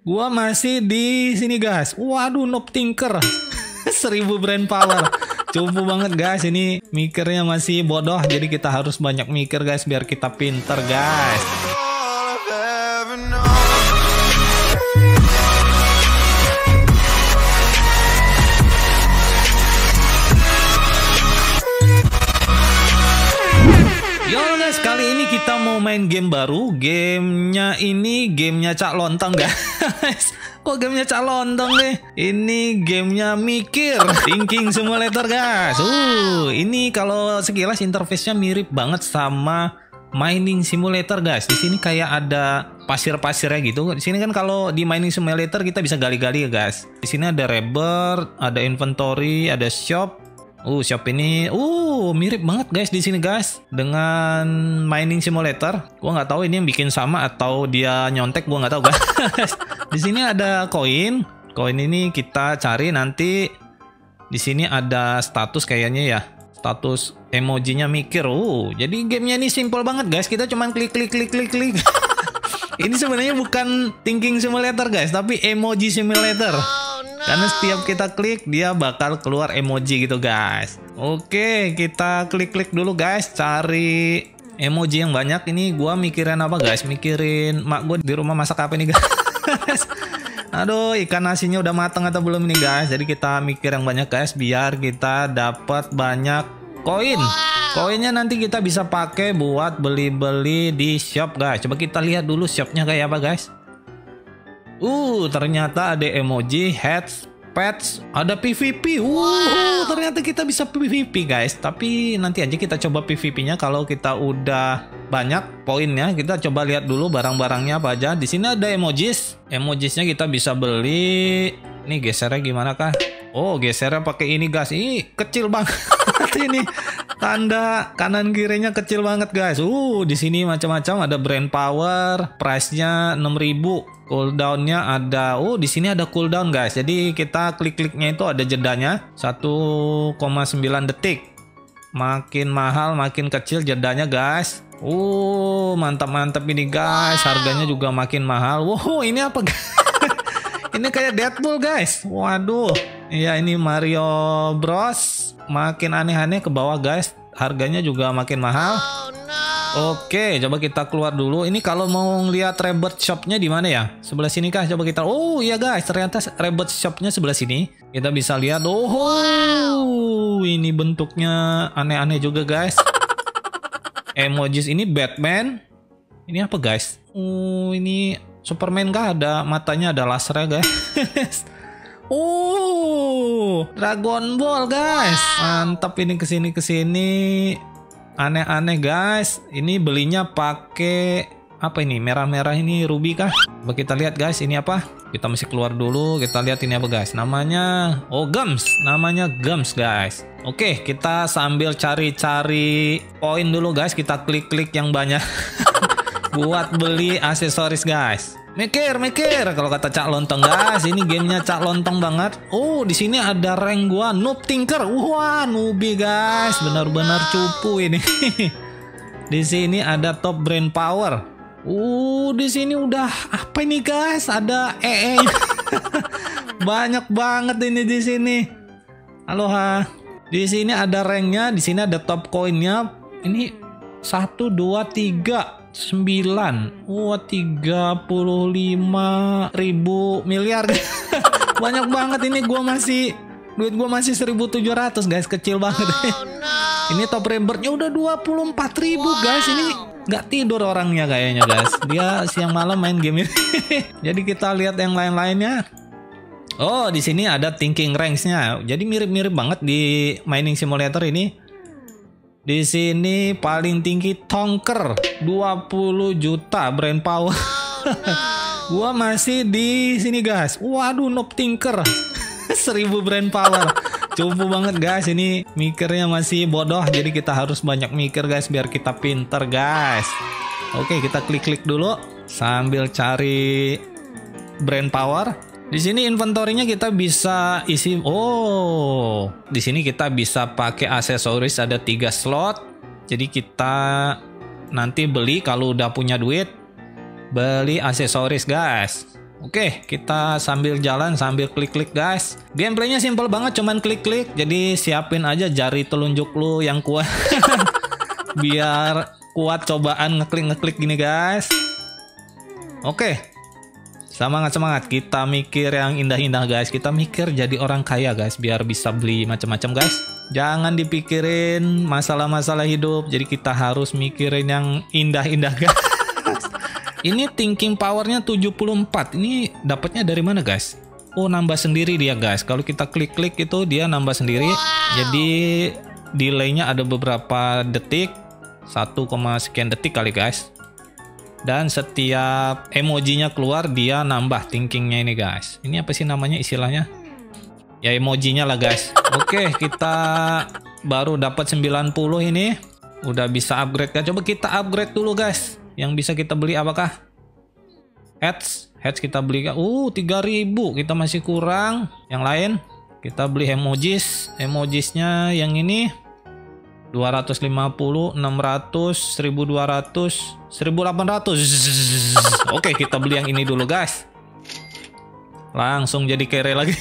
Gua masih di sini guys. Waduh, Noob Tinker. 1000 brain power. Cupu banget guys, ini mikirnya masih bodoh. Jadi kita harus banyak mikir guys biar kita pinter guys. Yo guys, kali ini kita mau main game baru. Gamenya ini gamenya Cak Lontong guys. Kok gamenya Cak Lontong nih? Ini gamenya mikir, thinking simulator guys. Ini kalau sekilas interface-nya mirip banget sama mining simulator guys. Di sini kayak ada pasir-pasirnya gitu. Di sini kan kalau di mining simulator kita bisa gali-gali ya guys. Di sini ada rebirth, ada inventory, ada shop. Shop ini, mirip banget guys di sini guys dengan mining simulator. Gua nggak tahu ini yang bikin sama atau dia nyontek, gua nggak tahu guys. Di sini ada koin. Koin ini kita cari nanti. Di sini ada status kayaknya ya. Status emojinya mikir. Jadi gamenya ini simple banget guys. Kita cuman klik. Ini sebenarnya bukan thinking simulator guys, tapi emoji simulator. Karena setiap kita klik dia bakal keluar emoji gitu guys. Oke, kita klik dulu guys, cari emoji yang banyak. Ini gua mikirin apa guys? Mikirin mak gua di rumah masak apa nih guys. Aduh, ikan nasinya udah matang atau belum nih guys. Jadi kita mikir yang banyak guys biar kita dapat banyak koin. Koinnya nanti kita bisa pakai buat beli-beli di shop guys. Coba kita lihat dulu shopnya kayak apa guys. Ternyata ada emoji, heads, pets, ada PVP. Ternyata kita bisa PVP guys. Tapi nanti aja kita coba PVP-nya kalau kita udah banyak poinnya. Kita coba lihat dulu barang-barangnya apa aja. Di sini ada emojis. Emojisnya kita bisa beli. Ini gesernya gimana kah? Gesernya pakai ini guys. Ini kecil banget. Ini tanda kanan kirinya kecil banget guys. Di sini macam-macam, ada brain power, price-nya 6.000. Cooldown-nya ada. Di sini ada cooldown guys. Jadi kita klik-kliknya itu ada jedanya 1,9 detik. Makin mahal makin kecil jedanya guys. Mantap-mantap ini guys. Harganya juga makin mahal. Ini apa guys? Ini kayak Deadpool guys. Waduh. Iya, ini Mario Bros. Makin aneh-aneh ke bawah guys. Harganya juga makin mahal. Oke, coba kita keluar dulu. Ini kalau mau ngeliat rebirth shopnya di mana ya? Sebelah sini kah? Coba kita. Iya guys, ternyata rebirth shopnya sebelah sini. Kita bisa lihat. Ini bentuknya aneh-aneh juga guys. Emojis ini Batman. Ini apa guys? Ini Superman kah? Ada matanya, ada lasernya guys. Dragon Ball guys. Mantap, ini kesini. Aneh-aneh guys. Ini belinya pakai apa ini? Merah-merah ini ruby kah? Coba kita lihat guys, ini apa? Kita mesti keluar dulu. Kita lihat ini apa guys? Namanya Gems. Namanya Gems guys. Oke, kita sambil cari-cari poin dulu guys. Kita klik-klik yang banyak buat beli aksesoris guys. Mikir kalau kata Cak Lontong guys. Ini gamenya Cak Lontong banget. Di sini ada rank gua Noob Tinker. Newbie guys, benar-benar cupu ini. Di sini ada top brain power. Di sini udah apa ini guys? Ada banyak banget ini di sini. Aloha. Di sini ada ranknya, di sini ada top koinnya. Ini 1 2 3 9. 35.000 miliar. Banyak banget ini. Duit gua masih 1.700 guys, kecil banget. Ini top rebirth-nya udah 24.000 guys. Ini nggak tidur orangnya kayaknya guys. Dia siang malam main game ini. Jadi kita lihat yang lain-lainnya. Di sini ada thinking ranks-nya. Jadi mirip-mirip banget di mining simulator ini. Di sini paling tinggi Tonker 20 juta brain power. Gua masih di sini guys. Waduh, Noob Tinker. 1000 brain power. Cupu banget guys, ini mikirnya masih bodoh. Jadi kita harus banyak mikir guys biar kita pinter guys. Oke, kita klik dulu sambil cari brain power. Di sini inventory-nya kita bisa isi. Di sini kita bisa pakai aksesoris, ada 3 slot. Jadi kita nanti beli kalau udah punya duit, beli aksesoris guys. Oke, kita sambil jalan sambil klik-klik guys. Gameplaynya simple banget, cuman klik-klik. Jadi siapin aja jari telunjuk lu yang kuat. Biar kuat cobaan ngeklik-ngeklik gini guys. Oke. Semangat-semangat. Kita mikir yang indah-indah guys. Kita mikir jadi orang kaya guys. Biar bisa beli macam-macam guys. Jangan dipikirin masalah-masalah hidup. Jadi kita harus mikirin yang indah-indah guys. Ini thinking powernya 74. Ini dapatnya dari mana guys? Oh, nambah sendiri dia guys. Kalau kita klik-klik itu dia nambah sendiri. Jadi delaynya ada beberapa detik. 1, sekian detik kali guys. Dan setiap emojinya keluar dia nambah thinkingnya ini guys. Ini apa sih namanya istilahnya? Ya emojinya lah guys. Oke, kita baru dapat 90 ini. Udah bisa upgrade kan? Coba kita upgrade dulu guys. Yang bisa kita beli apakah? Heads kita beli. 3000. Kita masih kurang. Yang lain kita beli emojis. Emojisnya yang ini 250, 600, 1200, 1800. Oke, kita beli yang ini dulu guys. Langsung jadi kere lagi.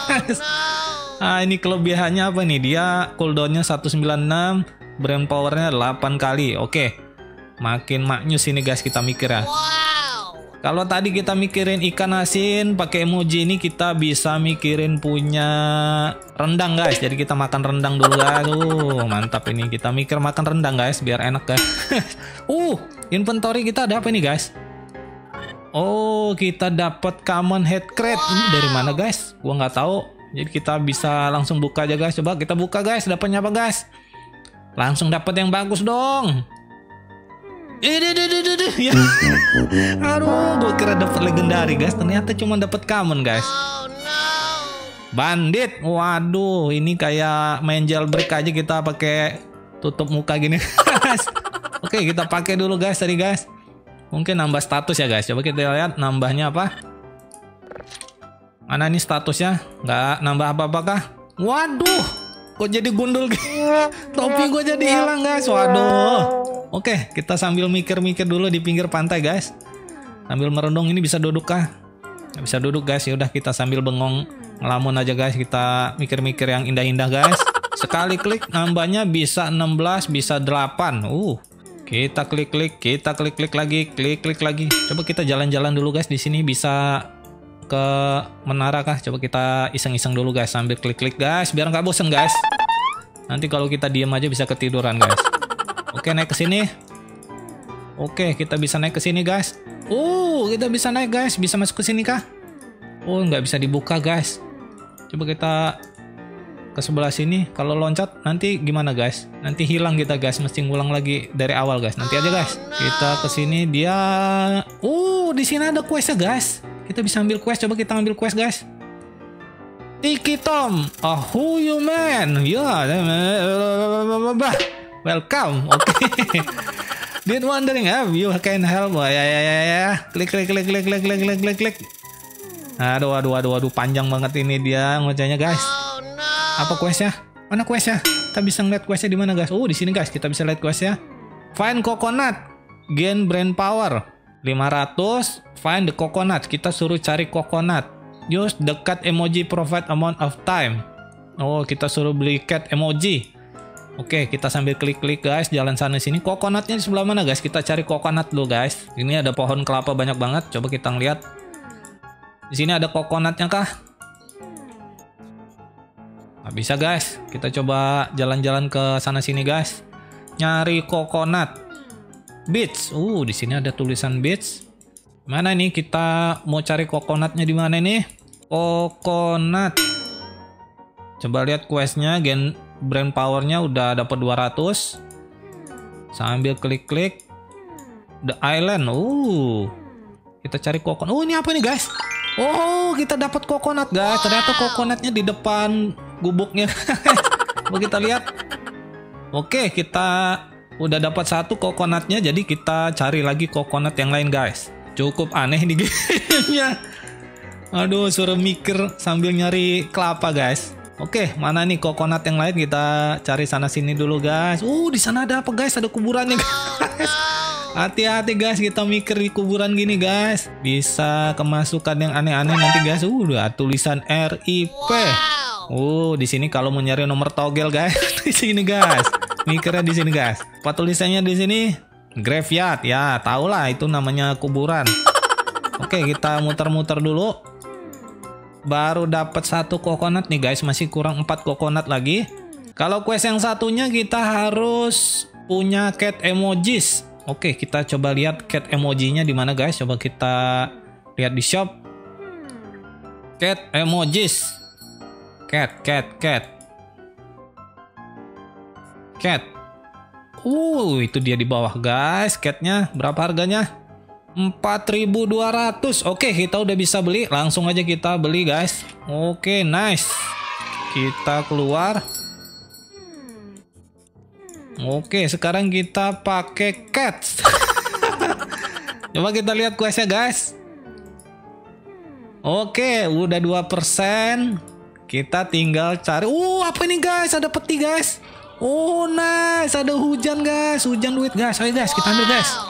Ini kelebihannya apa nih? Dia cooldownnya 196, brand powernya 8 kali. Oke, makin maknyus ini guys kita mikir ya. Kalau tadi kita mikirin ikan asin pakai emoji, ini kita bisa mikirin punya rendang guys. Jadi kita makan rendang dulu guys. Mantap ini. Kita mikir makan rendang guys biar enak guys. Inventory kita ada apa nih guys? Oh, kita dapat common head crate. Ini dari mana guys? Gua nggak tahu. Jadi kita bisa langsung buka aja guys. Coba kita buka guys. Dapatnya apa guys? Langsung dapat yang bagus dong. Ya. Aduh, gue kira dapat legendary guys, ternyata cuma dapat common guys. Bandit, waduh, ini kayak main jailbreak aja kita pakai tutup muka gini. Oke, kita pakai dulu guys tadi guys. Mungkin nambah status ya guys. Coba kita lihat nambahnya apa. Mana nih statusnya? Nggak nambah apa-apakah? Waduh, kok jadi gundul gitu? Topi gue jadi hilang guys. Waduh. Oke, kita sambil mikir-mikir dulu di pinggir pantai guys. Sambil merenung, ini bisa duduk kah? Nggak bisa duduk guys. Ya udah kita sambil bengong ngelamun aja guys. Kita mikir-mikir yang indah-indah guys. Sekali klik nambahnya bisa 16, bisa 8. Kita klik-klik, kita klik-klik lagi, klik-klik lagi. Coba kita jalan-jalan dulu guys. Di sini bisa ke menara kah? Coba kita iseng-iseng dulu guys sambil klik-klik guys, biar nggak bosen guys. Nanti kalau kita diem aja bisa ketiduran guys. Oke, naik ke sini. Oke, kita bisa naik ke sini guys. Kita bisa naik guys. Bisa masuk ke sini kah? Nggak bisa dibuka guys. Coba kita ke sebelah sini. Kalau loncat nanti gimana guys? Nanti hilang kita guys. Mesti ngulang lagi dari awal guys. Nanti aja guys. Kita ke sini dia. Di sini ada questnya guys. Kita bisa ambil quest. Coba kita ambil quest guys. Tiki Tom, who you man? Welcome. Oke. Did wondering if you can help. Ya. Klik. Aduh, panjang banget ini dia ngocehnya guys. Apa questnya? Mana questnya? Kita bisa ngeliat questnya di mana guys? Di sini guys, kita bisa lihat questnya. Find coconut, gain brain power 500. Find the coconut. Kita suruh cari coconut. Use the cat emoji provide amount of time. Kita suruh beli cat emoji. Oke, kita sambil klik-klik guys, jalan sana sini. Coconutnya di sebelah mana guys? Kita cari coconut dulu guys. Ini ada pohon kelapa banyak banget. Coba kita ngeliat. Di sini ada coconutnya kah? Nggak bisa guys. Kita coba jalan-jalan ke sana sini guys. Nyari coconut. Beach. Di sini ada tulisan beach. Mana nih? Kita mau cari coconutnya di mana nih? Coconut. Coba lihat questnya. Brand powernya udah dapat 200. Sambil klik-klik the island. Kita cari coconut. Ini apa nih guys? Kita dapat coconut guys. Ternyata coconutnya di depan gubuknya. Coba kita lihat. Oke, kita udah dapat satu coconutnya. Jadi kita cari lagi coconut yang lain guys. Cukup aneh nih gamenya. Aduh, suruh mikir sambil nyari kelapa guys. Oke, mana nih coconut yang lain? Kita cari sana sini dulu guys. Di sana ada apa guys? Ada kuburannya guys. Hati-hati guys, kita mikir di kuburan gini guys. Bisa kemasukan yang aneh-aneh nanti guys. Udah tulisan RIP. Di sini kalau mau nyari nomor togel guys, di sini guys. Mikirnya di sini guys. Apa tulisannya di sini? Graveyard. Ya, tau lah itu namanya kuburan. Oke, kita muter-muter dulu. Baru dapat 1 coconut nih guys, masih kurang 4 coconut lagi. Kalau quest yang satunya kita harus punya cat emojis. Oke, kita coba lihat cat emojinya di mana guys. Coba kita lihat di shop. Cat emojis. Cat. Itu dia di bawah guys. Catnya berapa harganya? 4.200. Oke, kita udah bisa beli. Langsung aja kita beli guys. Oke, nice. Kita keluar. Oke, sekarang kita pakai cat. Coba kita lihat questnya guys. Oke, udah 2%. Kita tinggal cari. Apa ini guys? Ada peti guys. Nice. Ada hujan guys. Hujan duit guys. Ayo guys, kita ambil guys.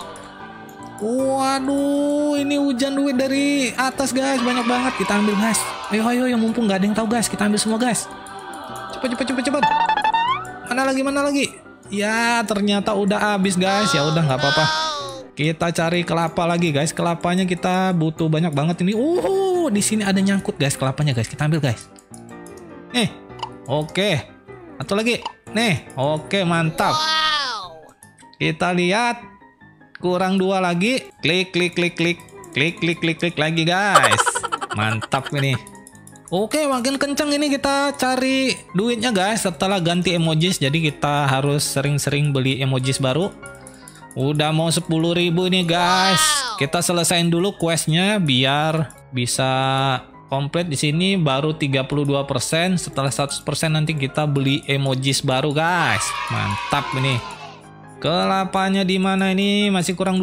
Waduh, ini hujan duit dari atas guys. Banyak banget. Kita ambil guys. Ayo, yang mumpung nggak ada yang tahu guys. Kita ambil semua guys. Cepat. Mana lagi? Ya, ternyata udah habis guys. Ya udah nggak apa-apa. Kita cari kelapa lagi guys. Kelapanya kita butuh banyak banget ini. Di sini ada nyangkut guys kelapanya guys. Kita ambil guys. Oke. Atau lagi. Oke, mantap. Kita lihat. Kurang 2 lagi. Klik lagi guys. Mantap ini. Oke, makin kencang ini kita cari duitnya guys setelah ganti emojis. Jadi kita harus sering-sering beli emojis baru. Udah mau 10.000 ini guys. Kita selesain dulu questnya biar bisa komplit di sini. Baru 32%. Setelah 100% nanti kita beli emojis baru guys. Mantap ini. Kelapanya di mana ini? Masih kurang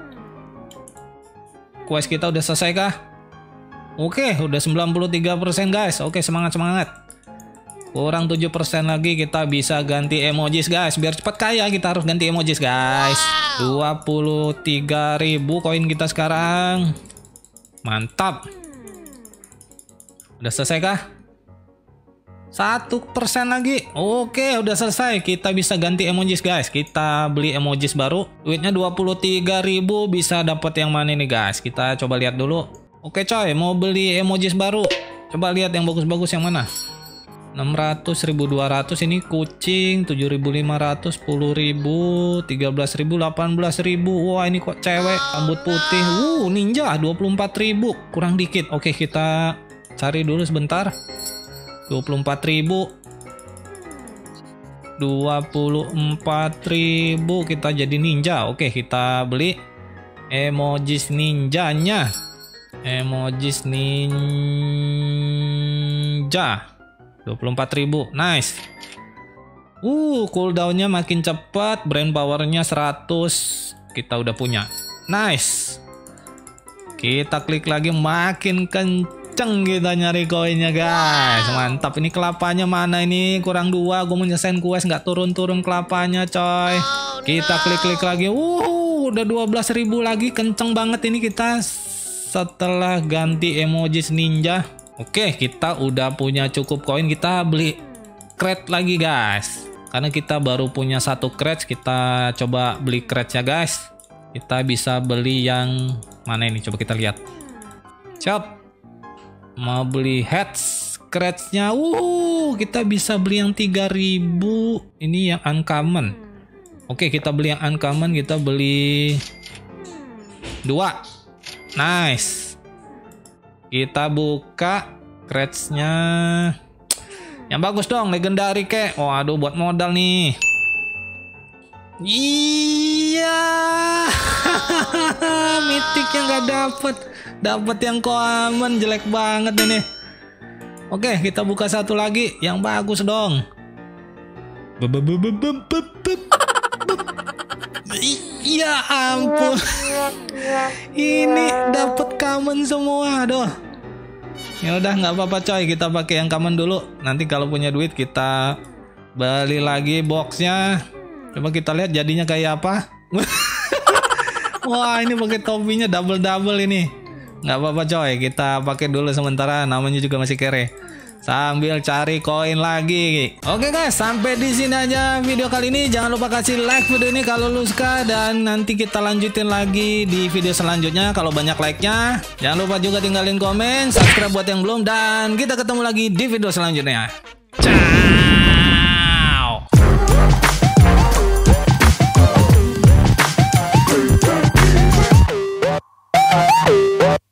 2. Quest kita udah selesai kah? Oke, udah 93% guys. Oke, semangat. Kurang 7% lagi kita bisa ganti emojis guys. Biar cepat kaya kita harus ganti emojis guys. 23.000 koin kita sekarang. Mantap. Udah selesai kah? 1% lagi. Oke, udah selesai. Kita bisa ganti emojis guys. Kita beli emojis baru. Duitnya 23.000. Bisa dapat yang mana nih guys? Kita coba lihat dulu. Oke coy, mau beli emojis baru. Coba lihat yang bagus-bagus yang mana. 600, 1.200 ini kucing, 7.500, 10.000, 13.000, 18.000. Wah, ini kok cewek, rambut putih. Ninja 24.000, kurang dikit. Oke, kita cari dulu sebentar. 24.000. 24.000 kita jadi ninja. Oke, kita beli emojis ninjanya. Emojis ninja 24.000. Nice. Cooldownnya makin cepat. Brain powernya 100. Kita udah punya. Nice. Kita klik lagi. Makin kenceng kita nyari koinnya guys. Mantap. Ini kelapanya mana ini? Kurang 2. Gue mau nyelesain quest nggak turun-turun kelapanya coy. Kita klik lagi. Udah 12.000 lagi. Kenceng banget ini kita setelah ganti emojis ninja. Oke, kita udah punya cukup koin. Kita beli crate lagi guys. Karena kita baru punya 1 crate, kita coba beli crate-nya guys. Kita bisa beli yang mana ini? Coba kita lihat. Shop. Mau beli heads crate-nya. Kita bisa beli yang 3.000. Ini yang uncommon. Oke, kita beli yang uncommon. Kita beli 2. Nice. Kita buka crates-nya. Yang bagus dong, legendary kek. Waduh, buat modal nih. Iya. Mythicnya nggak dapet. Dapet yang common, jelek banget ini. Oke, kita buka satu lagi yang bagus dong. Ya ampun. Ini dapat common semua, aduh. Ya udah nggak apa-apa coy, kita pakai yang common dulu. Nanti kalau punya duit kita beli lagi boxnya. Coba kita lihat jadinya kayak apa. Wah, ini pakai topinya double ini. Nggak apa-apa coy, kita pakai dulu sementara, namanya juga masih kere. Sambil cari koin lagi. Oke guys, sampai di sini aja video kali ini. Jangan lupa kasih like video ini kalau lu suka, dan nanti kita lanjutin lagi di video selanjutnya kalau banyak like-nya. Jangan lupa juga tinggalin komen, subscribe buat yang belum, dan kita ketemu lagi di video selanjutnya. Ciao.